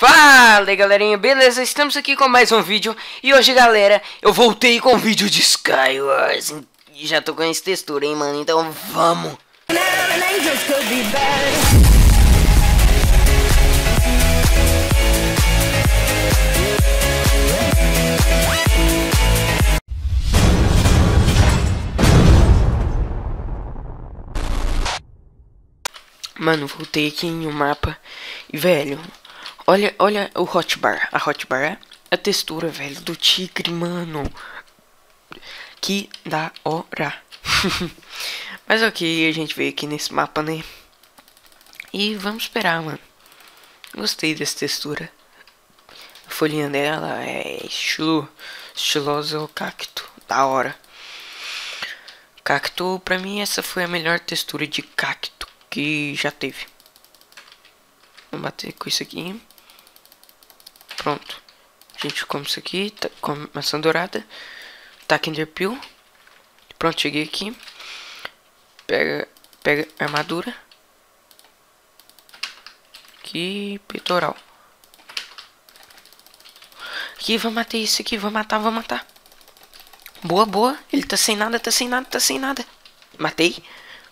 Fala aí, galerinha, beleza? Estamos aqui com mais um vídeo. E hoje, galera, eu voltei com o vídeo de Skywars. E já tô com essa textura, hein, mano? Então vamos. Mano, voltei aqui em um mapa. E, velho, olha o hotbar. A hotbar é a textura, velho, do tigre, mano. Que da hora. Mas ok, a gente veio aqui nesse mapa, né? E vamos esperar, mano. Gostei dessa textura. A folhinha dela é estilosa o cacto. Da hora. Cacto, pra mim, essa foi a melhor textura de cacto que já teve. Vou bater com isso aqui. Pronto. A gente come isso aqui. Tá com maçã dourada. Taca Enderpeel. Pronto, cheguei aqui. Pega a armadura. Aqui, peitoral. Aqui, vou matar isso aqui. Vou matar. Boa. Ele tá sem nada. Matei.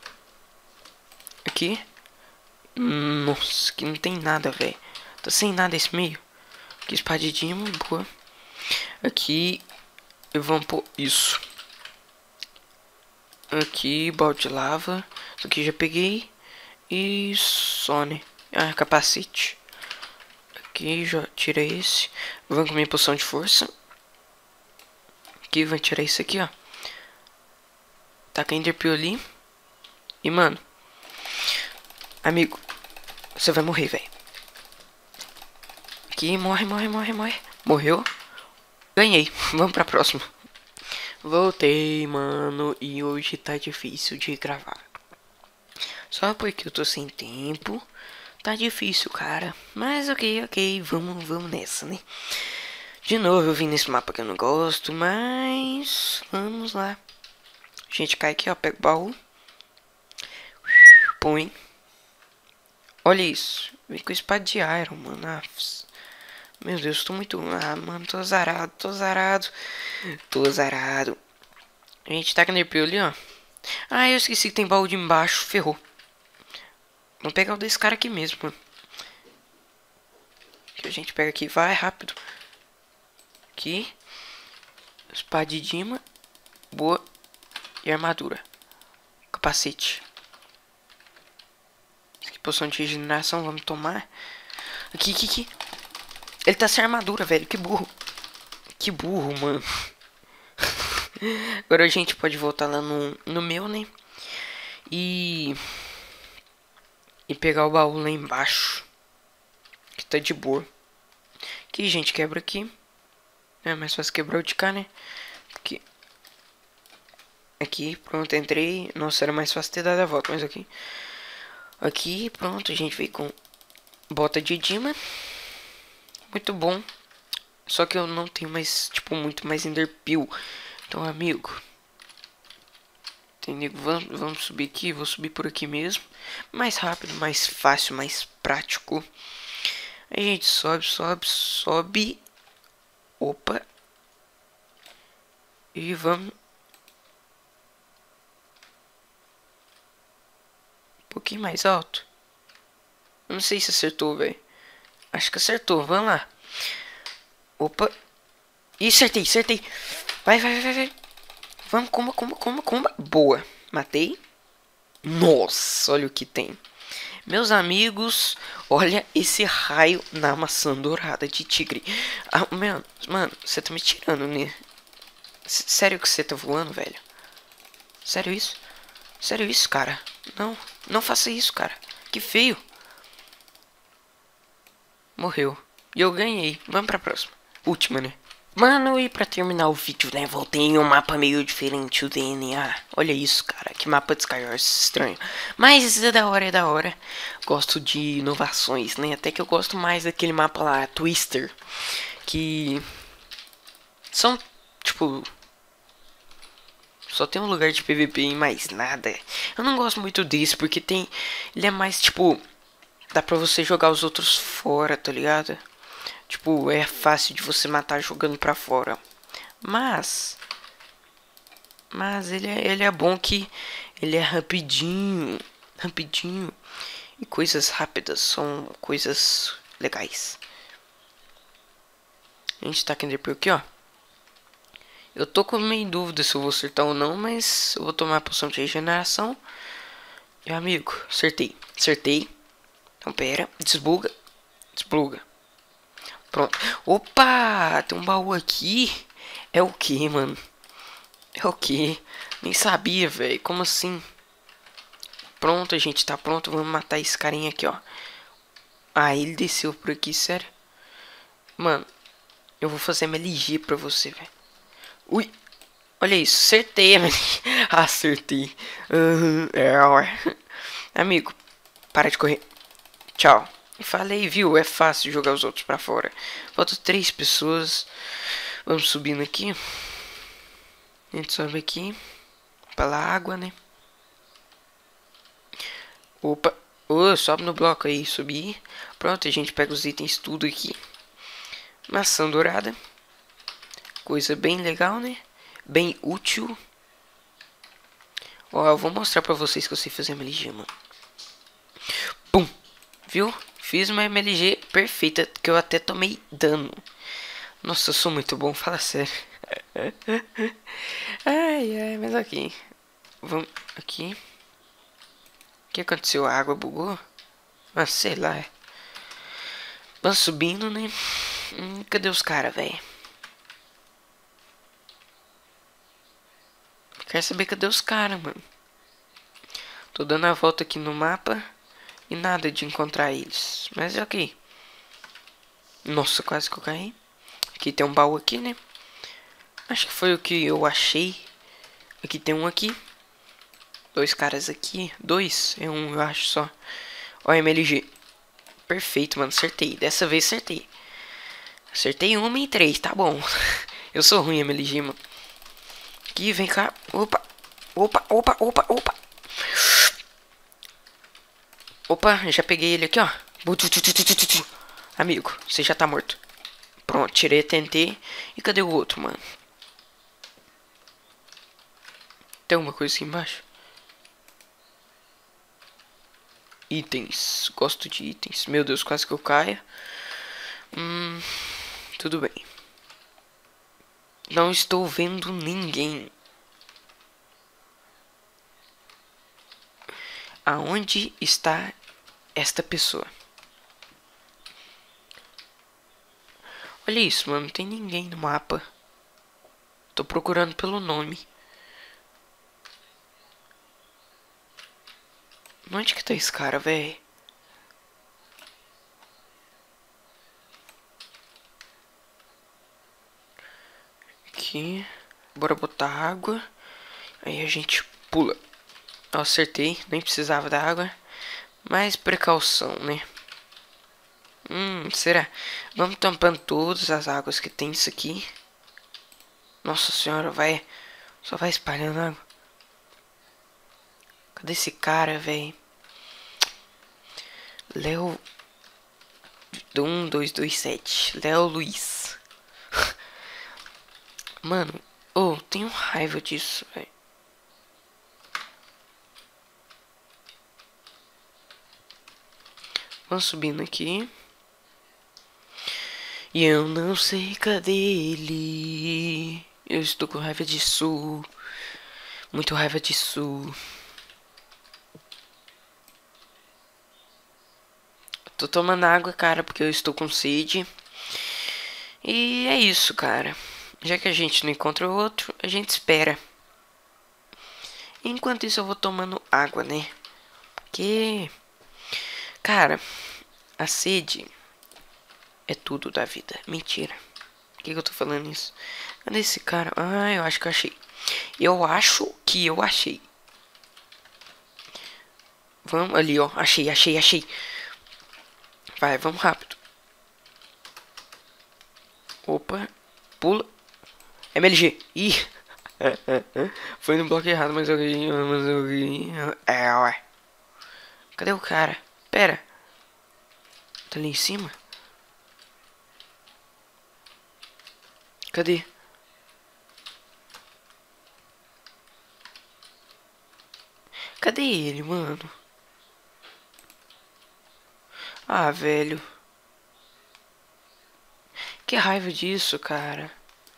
Aqui. Nossa, que não tem nada, velho. Tá sem nada esse meio. Aqui, espadidinho, boa. Aqui, eu vou pôr isso. Aqui, balde de lava. Isso aqui já peguei. E Sony. Ah, capacete. Aqui, já tirei esse. Vamos comer poção de força. Aqui, vai tirar isso aqui, ó. Taca Enderpeel ali. E, mano, amigo, você vai morrer, velho. Aqui, morre. Morreu. Ganhei. Vamos pra próxima. Voltei, mano. E hoje tá difícil de gravar. Só porque eu tô sem tempo. Tá difícil, cara. Mas ok. Vamos nessa, né? De novo eu vim nesse mapa que eu não gosto. Mas vamos lá. A gente cai aqui, ó. Pega o baú. Põe. Olha isso. Vem com espada de iron, mano. Meu Deus, tô muito... Ah, mano, tô azarado. A gente tá com Enderpeel ali, ó. Ah, eu esqueci que tem baú de embaixo. Ferrou. Vamos pegar o desse cara aqui mesmo, mano. Que a gente pega aqui. Vai, rápido. Aqui. Espada de Dima. Boa. E armadura. Capacete. Aqui, poção de regeneração. Vamos tomar. Aqui. Ele tá sem armadura, velho. Que burro, mano. Agora a gente pode voltar lá no meu, né? E pegar o baú lá embaixo. Que tá de boa. Aqui, gente, quebra aqui. É mais fácil quebrar o de cá, né? Aqui, pronto, entrei. Nossa, era mais fácil ter dado a volta, mas aqui. Aqui, pronto, a gente veio com bota de Dima. Muito bom. Só que eu não tenho mais, tipo, muito mais Enderpeel. Então, amigo, entendeu? Vamos subir aqui. Vou subir por aqui mesmo. Mais rápido, mais fácil, mais prático. Aí a gente sobe. Opa. E vamos. Um pouquinho mais alto. Eu não sei se acertou, velho. Acho que acertou. Vamos lá. Opa. Ih, acertei. Vai. Vamos, comba. Boa. Matei. Nossa, olha o que tem. Meus amigos, olha esse raio na maçã dourada de tigre. Ah, mano, você tá me tirando, né? Sério que você tá voando, velho? Sério isso, cara? Não faça isso, cara. Que feio. Morreu. E eu ganhei. Vamos pra próxima. Última, né? Mano, e pra terminar o vídeo, né? Voltei em um mapa meio diferente, o DNA. Olha isso, cara. Que mapa de Skywars estranho. Mas é da hora. Gosto de inovações, né? Até que eu gosto mais daquele mapa lá, Twister. Que são, tipo, só tem um lugar de PVP e mais nada. Eu não gosto muito desse, porque ele é mais, tipo, dá pra você jogar os outros fora, tá ligado? Tipo, é fácil de você matar jogando pra fora. Mas ele é bom que ele é rapidinho. Rapidinho. E coisas rápidas são coisas legais. A gente tá querendo por aqui, ó. Eu tô com meio dúvida se eu vou acertar ou não, mas eu vou tomar a poção de regeneração. E amigo, acertei. Acertei. Então pera, desbuga. Despluga. Pronto. Opa, tem um baú aqui. É o que, mano? É o que? Nem sabia, velho. Como assim? Pronto, a gente tá pronto. Vamos matar esse carinha aqui, ó. Ah, ele desceu por aqui, sério? Mano, eu vou fazer MLG pra você, velho. Ui. Olha isso, acertei, amigo. Acertei. Ué. Amigo, para de correr. Tchau. Falei, viu? É fácil jogar os outros pra fora. Faltam 3 pessoas. Vamos subindo aqui. A gente sobe aqui. Pela água, né? Opa. Oh, sobe no bloco aí. Subi. Pronto, a gente pega os itens tudo aqui. Maçã dourada. Coisa bem legal, né? Bem útil. Ó, eu vou mostrar pra vocês que eu sei fazer MLG, mano. Pum. Viu? Fiz uma MLG perfeita, que eu até tomei dano. Nossa, eu sou muito bom, fala sério. Ai, mas aqui. Vamos aqui. O que aconteceu? A água bugou? Ah, sei lá. Vamos subindo, né? Cadê os caras, velho? Quero saber cadê os caras, mano. Tô dando a volta aqui no mapa e nada de encontrar eles. Mas é ok. Nossa, quase que eu caí. Aqui tem um baú aqui, né? Acho que foi o que eu achei. Aqui tem um aqui. 2 caras aqui. 2? É um, eu acho só. Ó, MLG. Perfeito, mano. Acertei. Dessa vez acertei. Acertei 1 em 3, tá bom. Eu sou ruim, MLG, mano. Aqui, vem cá. Opa. Opa, opa, opa, opa. Opa, já peguei ele aqui, ó. Amigo, você já tá morto. Pronto, tirei a TNT. E cadê o outro, mano? Tem alguma coisa aqui embaixo? Itens. Gosto de itens. Meu Deus, quase que eu caio. Tudo bem. Não estou vendo ninguém. Aonde está esta pessoa? Olha isso, mano. Não tem ninguém no mapa. Tô procurando pelo nome. Onde que tá esse cara, velho? Aqui. Bora botar água. Aí a gente pula. Eu acertei. Nem precisava da água. Mais precaução, né? Será? Vamos tampando todas as águas que tem isso aqui. Nossa senhora, vai. Só vai espalhando água. Cadê esse cara, velho? Léo 1227. Léo Luiz. Mano, tenho raiva disso, velho. Vamos subindo aqui. E eu não sei cadê ele. Eu estou com raiva disso. Muito raiva disso. Tô tomando água, cara, porque eu estou com sede. E é isso, cara. Já que a gente não encontra o outro, a gente espera. Enquanto isso eu vou tomando água, né? Porque, cara, a sede é tudo da vida. Mentira. Por que eu tô falando isso? Cadê esse cara? Ah, eu acho que eu achei. Eu acho que eu achei. Vamos ali, ó. Achei, achei, achei. Vai, vamos rápido. Opa. Pula. MLG. Ih. Foi no bloco errado, mas eu ganhei. É, ué. Cadê o cara? Pera. Tá ali em cima? Cadê? Cadê ele, mano? Ah, velho. Que raiva disso, cara.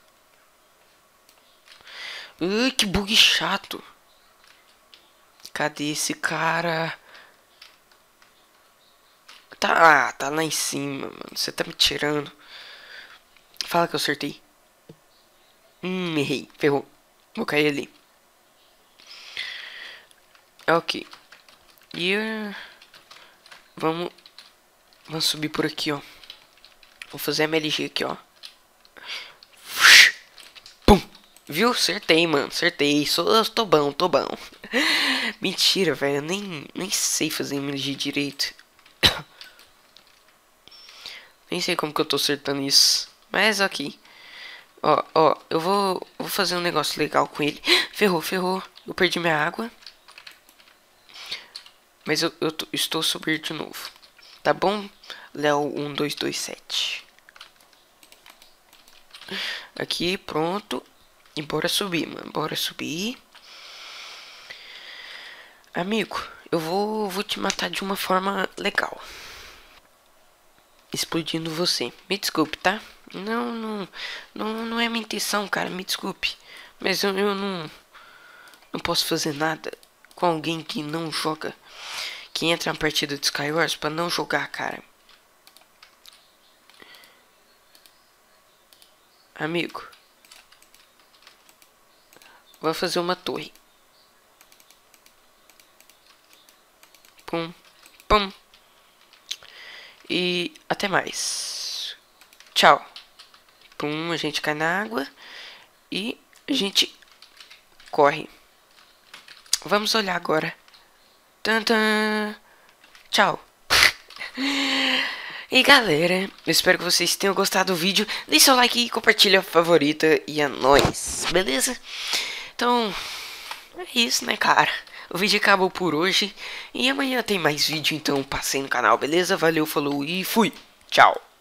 Ai, que bug chato. Cadê esse cara? Tá lá em cima, mano. Você tá me tirando. Fala que eu acertei. Errei. Ferrou. Vou cair ali. Ok. E vamos subir por aqui, ó. Vou fazer a MLG aqui, ó. Pum. Viu? Acertei, mano. Acertei. Tô bom, tô bom. Mentira, velho. Eu nem sei fazer MLG direito. Nem sei como que eu tô acertando isso. Mas ok. Ó, eu vou fazer um negócio legal com ele. Ferrou. Eu perdi minha água. Mas eu estou subir de novo. Tá bom? Léo 1227. Aqui, pronto. E bora subir, mano. Bora subir. Amigo, eu vou te matar de uma forma legal. Explodindo você. Me desculpe, tá? Não é minha intenção, cara. Me desculpe. Mas eu não posso fazer nada com alguém que não joga. Que entra na partida de Skywars pra não jogar, cara. Amigo. Vou fazer uma torre. Pum. Pum. E até mais. Tchau. Pum, a gente cai na água. E a gente corre. Vamos olhar agora. Tantan. Tchau. E galera, eu espero que vocês tenham gostado do vídeo. Deixe seu like e compartilha, favorita e é nóis, beleza? Então, é isso, né, cara? O vídeo acabou por hoje. E amanhã tem mais vídeo, então passei no canal, beleza? Valeu, falou e fui. Tchau.